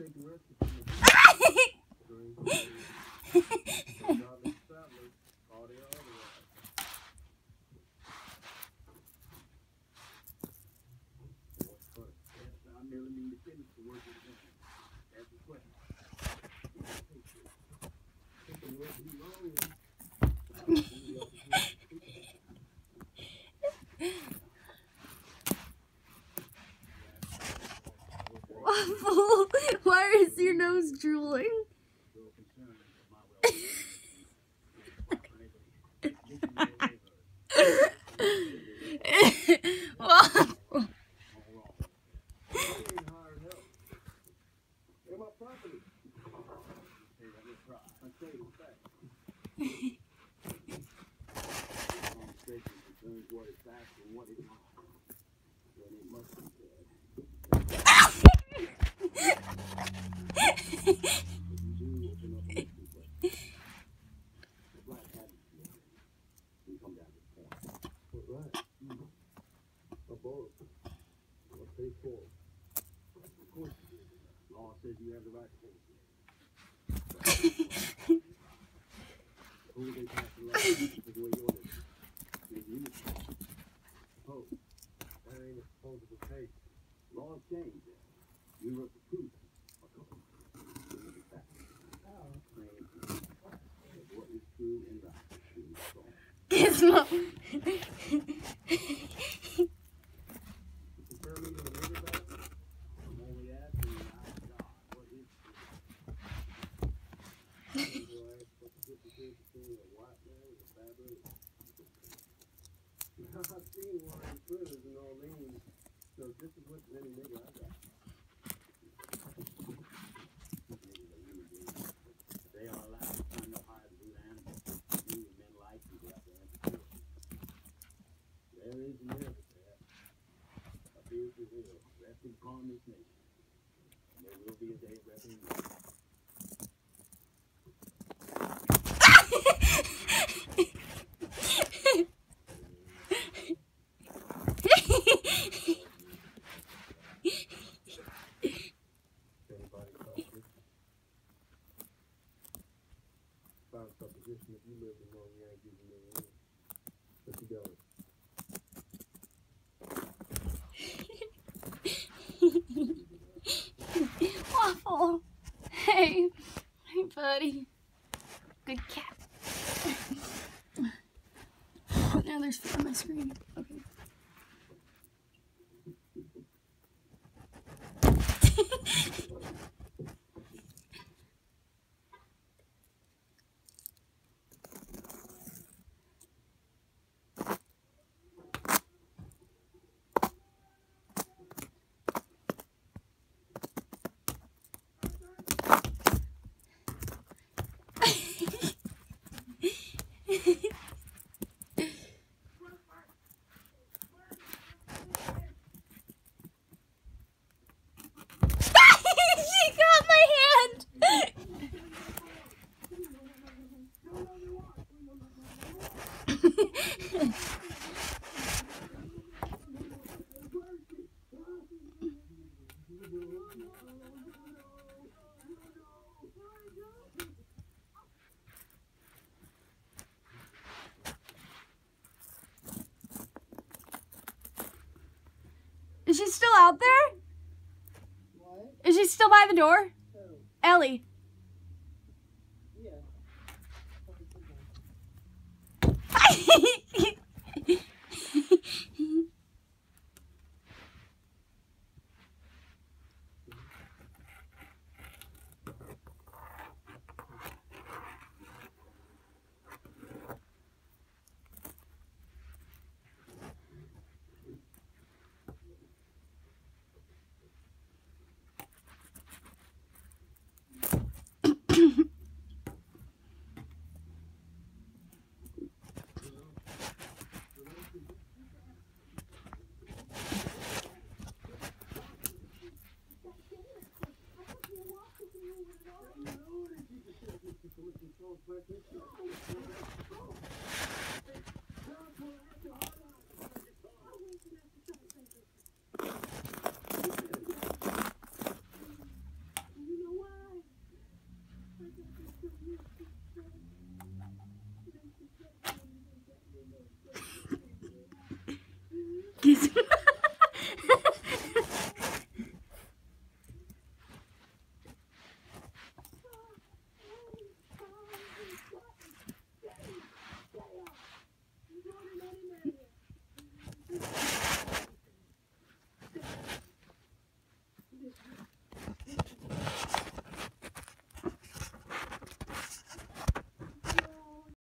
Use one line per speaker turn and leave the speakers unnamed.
Why is your nose drooling?
Law says you have the right to who they pass the law the way you ordered. Oh, that ain't a supposable case. Laws change. You were the proof. What is true and right.
It's not.
I've seen one in prisons in Orleans, so this is what many niggas I got. They are allowed to find no higher than animals. You and men like you out there. There is a miracle there. A fearful hill resting upon this nation. And there will be a day of reckoning. Supposition if you live in long Yankees and then but you go.
Waffle. Hey. Hey, buddy. Good cat. Now there's food on my screen. Okay. She got my hand. Is she still out there?
What?
Is she still by the door?
Who?
Ellie.
Yeah.